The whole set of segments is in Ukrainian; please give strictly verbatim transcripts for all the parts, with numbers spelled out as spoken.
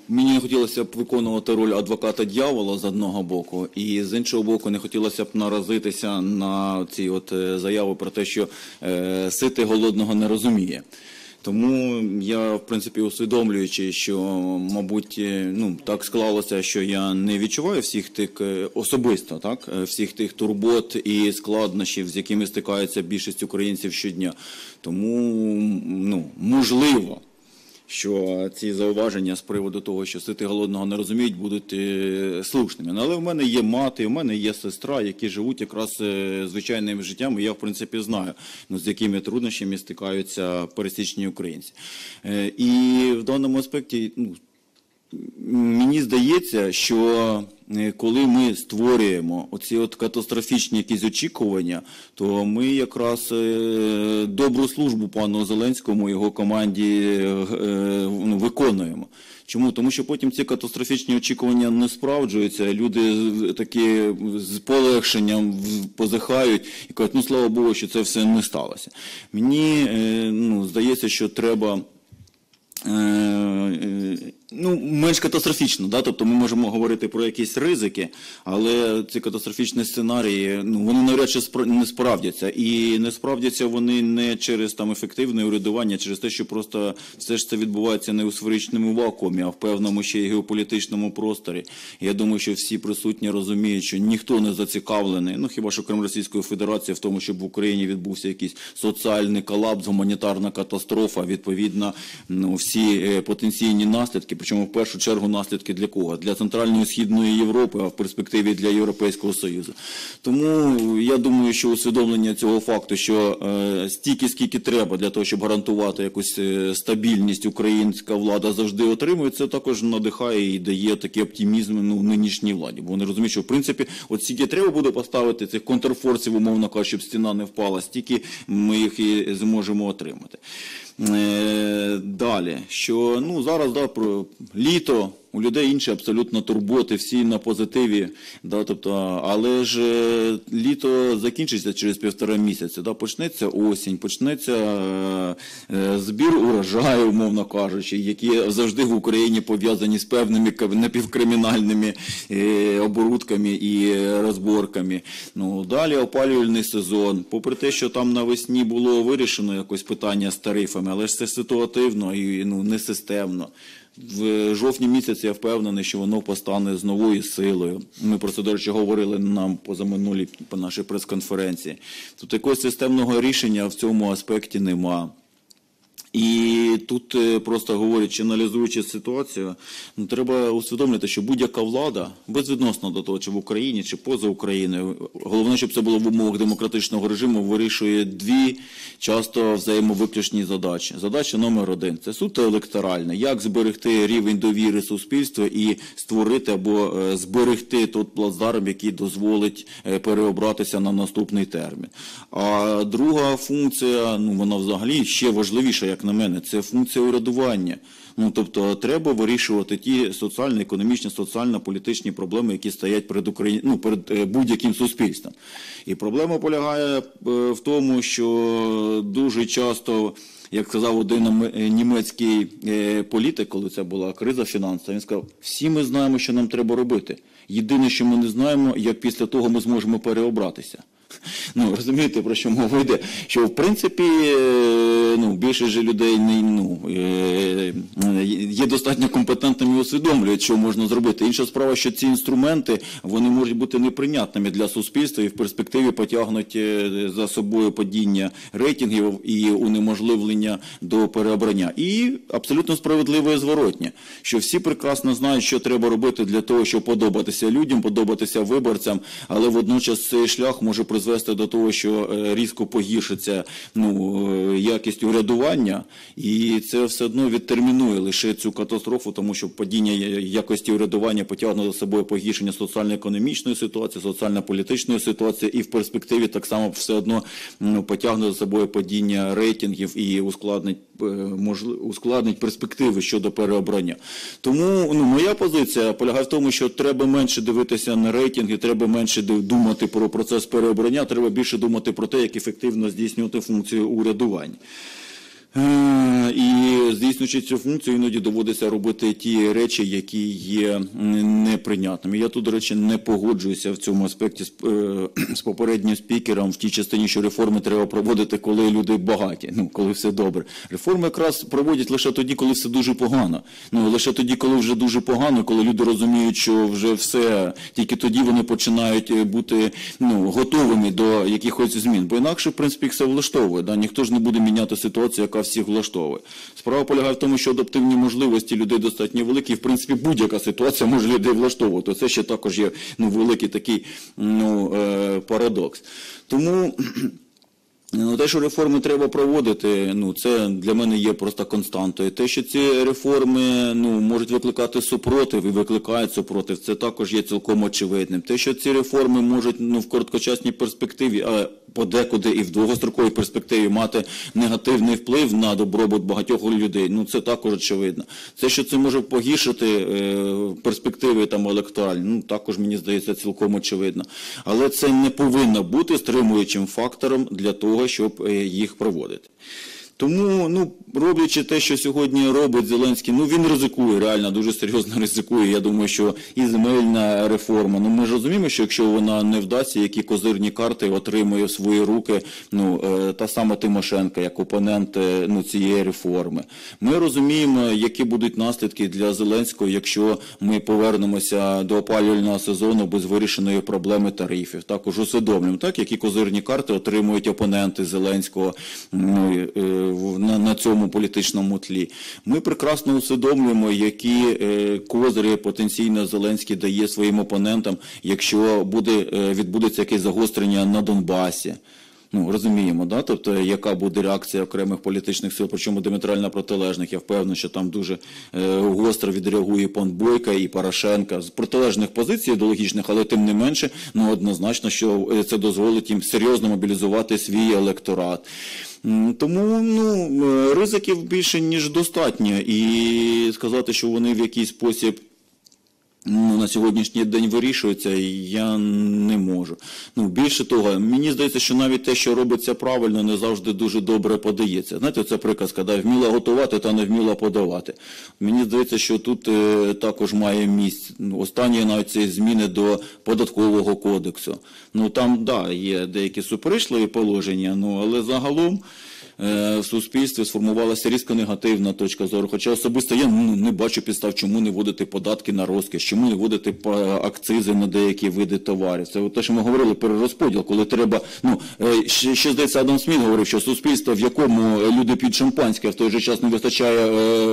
Мені не хотілося б виконувати роль адвоката дьявола з одного боку, і з іншого боку не хотілося б наразитися на ці от заяви про те, що е, ситий голодного не розуміє. Тому я, в принципі, усвідомлюючи, що, мабуть, ну, так склалося, що я не відчуваю всіх тих, особисто, так, всіх тих турбот і складнощів, з якими стикається більшість українців щодня. Тому, ну, можливо, що ці зауваження з приводу того, що ситий голодного не розуміють, будуть е, слушними. Але в мене є мати, в мене є сестра, які живуть якраз е, звичайним життям, і я, в принципі, знаю, ну, з якими труднощами стикаються пересічні українці. Е, і в даному аспекті, ну, мені здається, що коли ми створюємо оці от катастрофічні якісь очікування, то ми якраз добру службу пану Зеленському і його команді ну, виконуємо. Чому? Тому що потім ці катастрофічні очікування не справджуються, люди такі з полегшенням позихають і кажуть, ну слава Богу, що це все не сталося. Мені ну, здається, що треба ну, менш катастрофічно, да? Тобто ми можемо говорити про якісь ризики, але ці катастрофічні сценарії, ну, вони навряд чи не справдяться. І не справдяться вони не через там ефективне урядування, а через те, що просто все ж це відбувається не у сферичному вакуумі, а в певному ще й геополітичному просторі. Я думаю, що всі присутні розуміють, що ніхто не зацікавлений, ну хіба що крім Російської Федерації, в тому, щоб в Україні відбувся якийсь соціальний колапс, гуманітарна катастрофа, відповідно, ну, всі потенційні наслідки, причому в першу чергу наслідки для кого? Для Центральної і Східної Європи, а в перспективі для Європейського Союзу. Тому я думаю, що усвідомлення цього факту, що е, стільки, скільки треба для того, щоб гарантувати якусь е, стабільність, українська влада завжди отримує, це також надихає і дає такий оптимізм ну, нинішній владі. Бо вони розуміють, що в принципі от стільки треба буде поставити цих контрфорсів, умовно кажучи, щоб стіна не впала, стільки ми їх і зможемо отримати. Е, далі, що ну, зараз да, про літо, у людей інші абсолютно турботи, всі на позитиві, да, тобто, але ж літо закінчиться через півтора місяця, да, почнеться осінь, почнеться е, збір урожаю, умовно кажучи, які завжди в Україні пов'язані з певними напівкримінальними е, оборудками і розборками. Ну, далі опалювальний сезон, попри те, що там навесні було вирішено якось питання з тарифами, але ж це ситуативно і ну, не системно. В жовтні місяці я впевнений, що воно постане з новою силою. Ми про це, до речі, говорили нам позаминулій по нашій прес-конференції. Тут якогось системного рішення в цьому аспекті нема. І тут просто говорячи, аналізуючи ситуацію, ну, треба усвідомити, що будь-яка влада, безвідносно до того, чи в Україні, чи поза Україною, головне, щоб це було в умовах демократичного режиму, вирішує дві часто взаємовиключні задачі. Задача номер один – це суто електоральна. Як зберегти рівень довіри суспільства і створити або зберегти той плацдарм, який дозволить переобратися на наступний термін. А друга функція, ну, вона взагалі ще важливіша, як на мене, це функція урядування. Ну, тобто, треба вирішувати ті соціально-економічні, соціально-політичні проблеми, які стоять перед, Україн... ну, перед будь-яким суспільством. І проблема полягає в тому, що дуже часто, як сказав один німецький політик, коли це була криза фінансова, він сказав, всі ми знаємо, що нам треба робити. Єдине, що ми не знаємо, як після того ми зможемо переобратися. Ну, розумієте, про що мова йде? Що, в принципі, ну, більшість же людей не, ну, є достатньо компетентними і усвідомлюють, що можна зробити. Інша справа, що ці інструменти, вони можуть бути неприйнятними для суспільства і в перспективі потягнуть за собою падіння рейтингів і унеможливлення до переобрання. І абсолютно справедливе і зворотнє, що всі прекрасно знають, що треба робити для того, щоб подобатися людям, подобатися виборцям, але водночас цей шлях може призвести до того, що різко погіршиться ну, якість урядування, і це все одно відтермінує лише цю катастрофу, тому що падіння якості урядування потягне за собою погіршення соціально-економічної ситуації, соціально-політичної ситуації, і в перспективі так само все одно ну, потягне за собою падіння рейтингів і ускладнить, можливо, ускладнить перспективи щодо переобрання. Тому ну, моя позиція полягає в тому, що треба менше дивитися на рейтинги, треба менше думати про процес переобрання, треба більше думати про те, як ефективно здійснювати функцію урядування. І здійснюючи цю функцію, іноді доводиться робити ті речі, які є неприйнятними. Я тут, до речі, не погоджуюся в цьому аспекті з, з попереднім спікером в тій частині, що реформи треба проводити, коли люди багаті, ну, коли все добре. Реформи якраз проводять лише тоді, коли все дуже погано. Ну, лише тоді, коли вже дуже погано, коли люди розуміють, що вже все, тільки тоді вони починають бути, ну, готовими до якихось змін. Бо інакше, в принципі, їх все влаштовує. Да? Ніхто ж не буде міняти ситуацію, яка всіх влаштовує. Справа полягає в тому, що адаптивні можливості людей достатньо великі, і в принципі будь-яка ситуація може людей влаштовувати. Це ще також є, ну, великий такий, ну, е, парадокс. Тому ну, те, що реформи треба проводити, ну, це для мене є просто константою. Те, що ці реформи, ну, можуть викликати супротив і викликають супротив, це також є цілком очевидним. Те, що ці реформи можуть, ну, в короткочасній перспективі, а подекуди і в довгостроковій перспективі мати негативний вплив на добробут багатьох людей, ну, це також очевидно. Це, що це може погіршити е, перспективи там електоральні, ну, також, мені здається, цілком очевидно. Але це не повинно бути стримуючим фактором для того, щоб їх проводити. Тому, ну, роблячи те, що сьогодні робить Зеленський, ну, він ризикує, реально, дуже серйозно ризикує. Я думаю, що і земельна реформа, ну, ми ж розуміємо, що якщо вона не вдасться, які козирні карти отримує в свої руки, ну, та сама Тимошенко, як опонент, ну, цієї реформи. Ми розуміємо, які будуть наслідки для Зеленського, якщо ми повернемося до опалювального сезону без вирішеної проблеми тарифів. Також усвідомлюємо, так, які козирні карти отримують опоненти Зеленського, ну, На, на цьому політичному тлі. Ми прекрасно усвідомлюємо, які е, козирі потенційно Зеленський дає своїм опонентам, якщо буде, е, відбудеться якесь загострення на Донбасі. Ну, розуміємо, да? Тобто, яка буде реакція окремих політичних сил, причому диаметрально протилежних. Я впевнений, що там дуже е, гостро відреагує пан Бойко і Порошенко з протилежних позицій ідеологічних, але тим не менше, ну, однозначно, що це дозволить їм серйозно мобілізувати свій електорат. Тому, ну, ризиків більше, ніж достатньо, і сказати, що вони в якийсь спосіб, ну, на сьогоднішній день вирішуються, я не можу. Ну, більше того, мені здається, що навіть те, що робиться правильно, не завжди дуже добре подається. Знаєте, це приказка, да, вміла готувати, та не вміла подавати. Мені здається, що тут е, також має місце. Ну, останні навіть ці зміни до податкового кодексу. Ну, там, да, є деякі суперечливі положення, ну, але загалом в суспільстві сформувалася різко негативна точка зору. Хоча особисто я, ну, не бачу підстав, чому не вводити податки на розкіш, чому не вводити акцизи на деякі види товарів. Це те, що ми говорили, перерозподіл, коли треба, ну, ще, ще здається, Адам Сміт говорив, що суспільство, в якому люди п'ють шампанське, а в той же час не вистачає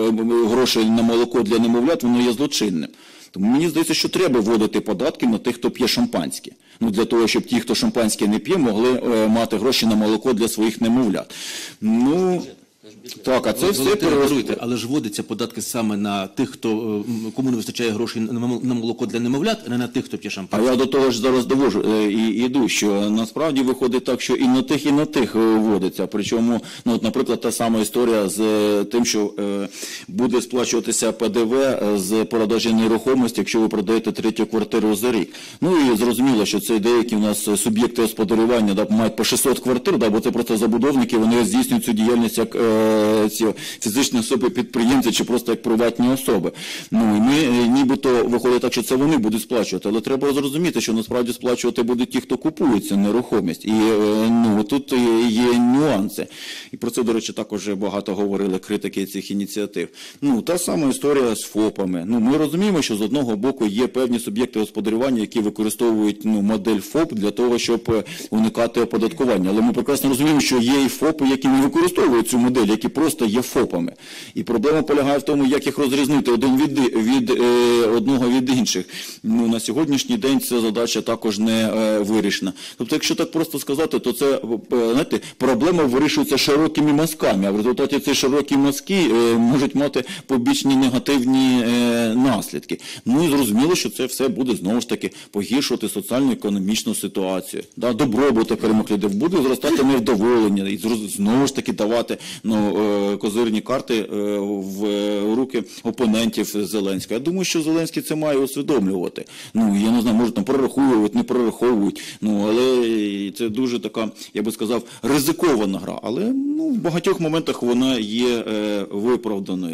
грошей на молоко для немовлят, воно є злочинним. Тому мені здається, що треба вводити податки на тих, хто п'є шампанське. Ну, для того, щоб ті, хто шампанське не п'є, могли е, мати гроші на молоко для своїх немовлят. Ну, так, а це ви, все перерозподіл. Але ж вводяться податки саме на тих, хто, кому не вистачає грошей на молоко для немовлят, а не на тих, хто п'є шампанське. А я до того ж зараз довожу е, і йду, що насправді виходить так, що і на тих, і на тих вводиться. Причому, ну, от, наприклад, та сама історія з тим, що е, буде сплачуватися Пе Де Ве з продажі нерухомості, якщо ви продаєте третю квартиру за рік. Ну і зрозуміло, що це деякі у нас суб'єкти господарювання, да, мають по шістсот квартир, да, бо це просто забудовники, вони здійснюють цю діяльність як е, ці фізичні особи-підприємці чи просто як приватні особи. Ну, і ми нібито виходить так, що це вони будуть сплачувати, але треба зрозуміти, що насправді сплачувати будуть ті, хто купує цю нерухомість. І, ну, тут є нюанси. І про це, до речі, також багато говорили критики цих ініціатив. Ну, та сама історія з ФОПами. Ну, ми розуміємо, що з одного боку є певні суб'єкти господарювання, які використовують, ну, модель ФОП для того, щоб уникати оподаткування. Але ми прекрасно розуміємо, що є і ФОПи, які не використовують цю модель, які просто є ФОПами. І проблема полягає в тому, як їх розрізнити один від, від е, одного від інших. Ну, на сьогоднішній день ця задача також не е, вирішена. Тобто, якщо так просто сказати, то це, е, знаєте, проблема вирішується широкими мазками, а в результаті ці широкі мазки е, можуть мати побічні негативні е, наслідки. наслідки. Ну і зрозуміло, що це все буде знову ж таки погіршувати соціально-економічну ситуацію. Да, добробут окремих людей, буде зростати невдоволення і знову ж таки давати ну, козирні карти в руки опонентів Зеленського. Я думаю, що Зеленський це має усвідомлювати. Ну, я не знаю, може там прораховують, не прораховують, ну, але це дуже така, я би сказав, ризикована гра. Але ну, в багатьох моментах вона є е, виправданою.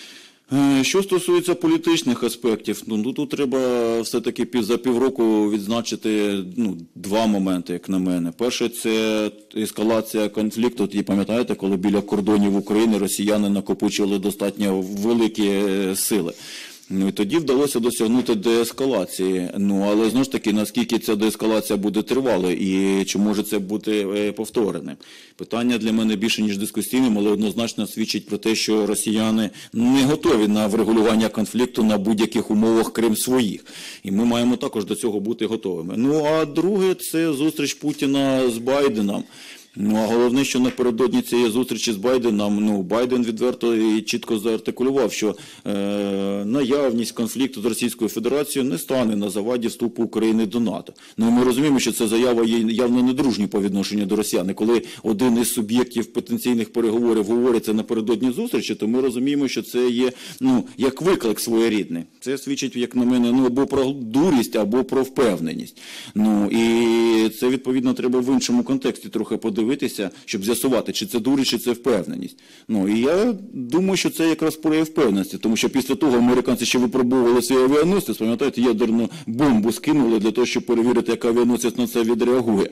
Що стосується політичних аспектів, ну тут треба все-таки пів, за півроку відзначити ну, два моменти, як на мене. Перше, це ескалація конфлікту. І пам'ятаєте, коли біля кордонів України росіяни накопичили достатньо великі сили. Ну і тоді вдалося досягнути деескалації. Ну, але знову ж таки, наскільки ця деескалація буде тривалою і чи може це бути повтореним? Питання для мене більше, ніж дискусійним, але однозначно свідчить про те, що росіяни не готові на врегулювання конфлікту на будь-яких умовах, крім своїх. І ми маємо також до цього бути готовими. Ну, а друге, це зустріч Путіна з Байденом. Ну, а головне, що напередодні цієї зустрічі з Байденом, ну, Байден відверто і чітко заартикулював, що е, наявність конфлікту з Російською Федерацією не стане на заваді вступу України до НАТО. Ну, ми розуміємо, що це заява є явно недружньою по відношенню до росіян. І коли один із суб'єктів потенційних переговорів говориться напередодні зустрічі, то ми розуміємо, що це є, ну, як виклик своєрідний. Це свідчить, як на мене, ну, або про дурість, або про впевненість. Ну, і це, відповідно, треба в іншому контексті трохи подивитися. Дивитися, щоб з'ясувати, чи це дурість, чи це впевненість. Ну, і я думаю, що це якраз прояв впевненості, тому що після того американці ще випробовували свій авіаносець, пам'ятаєте, ядерну бомбу скинули для того, щоб перевірити, як авіаносець на це відреагує.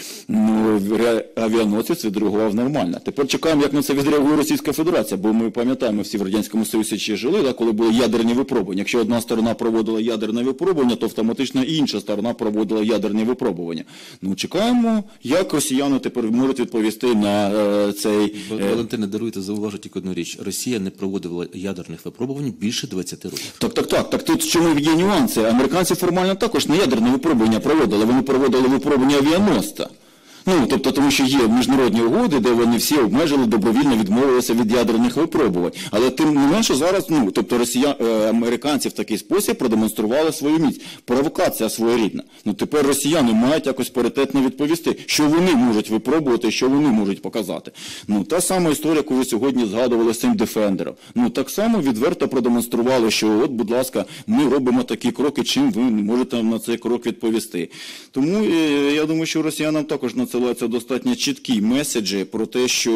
Ну, авіаносець відреагував нормально. Тепер чекаємо, як на це відреагує Російська Федерація, бо ми пам'ятаємо, всі в Радянському Союзі ще жили, да, коли були ядерні випробування. Якщо одна сторона проводила ядерне випробування, то автоматично і інша сторона проводила ядерні випробування. Ну, чекаємо, як росіяни тепер можуть відповісти на е, цей... Е... Валентине, даруйте, зауважу тільки одну річ. Росія не проводила ядерних випробувань більше двадцяти років. Так, так, так. Так тут в чому є нюанси. Американці формально також не ядерне випробування проводили, вони проводили випробування авіаносця. Ну, тобто, тому що є міжнародні угоди, де вони всі обмежили, добровільно відмовилися від ядерних випробувань. Але тим не менше зараз, ну, тобто росіян, е, американці в такий спосіб продемонстрували свою міць. Провокація своєрідна. Ну, тепер росіяни мають якось паритетно відповісти, що вони можуть випробувати, що вони можуть показати. Ну, та сама історія, яку ви сьогодні згадували з цим Дефендером. Ну, так само відверто продемонстрували, що от, будь ласка, ми робимо такі кроки, чим ви можете на цей крок відповісти. Тому е, я думаю, що росіянам також на це це достатньо чіткі меседжі про те, що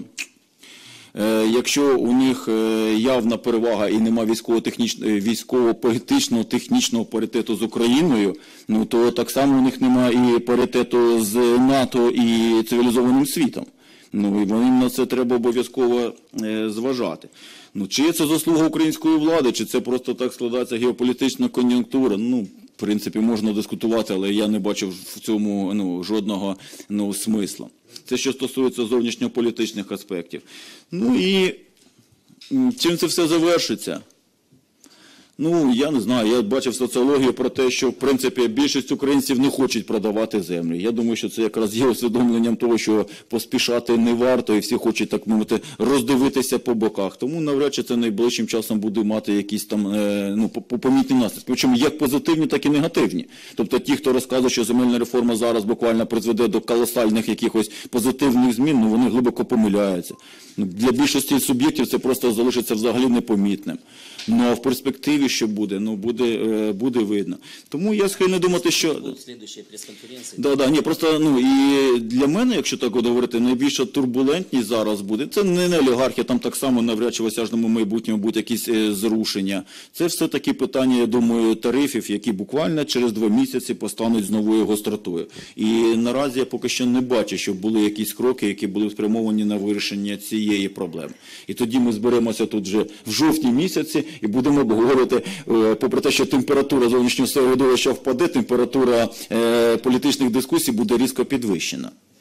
е, якщо у них е, явна перевага і нема військово-технічного, військово-політичного технічного паритету з Україною, ну то так само у них нема і паритету з НАТО і цивілізованим світом. Ну і вони на це треба обов'язково е, зважати. Ну, чи це заслуга української влади, чи це просто так складається геополітична кон'юнктура? Ну, в принципі, можна дискутувати, але я не бачив в цьому ну, жодного ну, смисла. Це що стосується зовнішньополітичних аспектів. Ну і чим це все завершиться? Ну, я не знаю, я бачив соціологію про те, що, в принципі, більшість українців не хочуть продавати землю. Я думаю, що це якраз є усвідомленням того, що поспішати не варто, і всі хочуть, так мовити, роздивитися по боках. Тому навряд чи це найближчим часом буде мати якісь там, е, ну, помітні наслідки. Причому як позитивні, так і негативні. Тобто ті, хто розказує, що земельна реформа зараз буквально призведе до колосальних якихось позитивних змін, ну, вони глибоко помиляються. Ну, для більшості суб'єктів це просто залишиться взагалі непомітним. Ну, а в перспективі що буде? Ну, буде, буде видно. Тому я схильний думати, що... Слідуюча прес-конференція. Да, да, ні, просто, ну, і для мене, якщо так говорити, найбільша турбулентність зараз буде. Це не, не олігархія, там так само навряд чи в осяжному майбутньому будуть якісь е, зрушення. Це все-таки питання, я думаю, тарифів, які буквально через два місяці постануть з новою гостротою. І наразі я поки що не бачу, щоб були якісь кроки, які були спрямовані на вирішення цієї проблеми. І тоді ми зберемося тут вже в жовтні місяці і будемо обговорювати, попри те, що температура зовнішнього середовища впаде, температура е, політичних дискусій буде різко підвищена.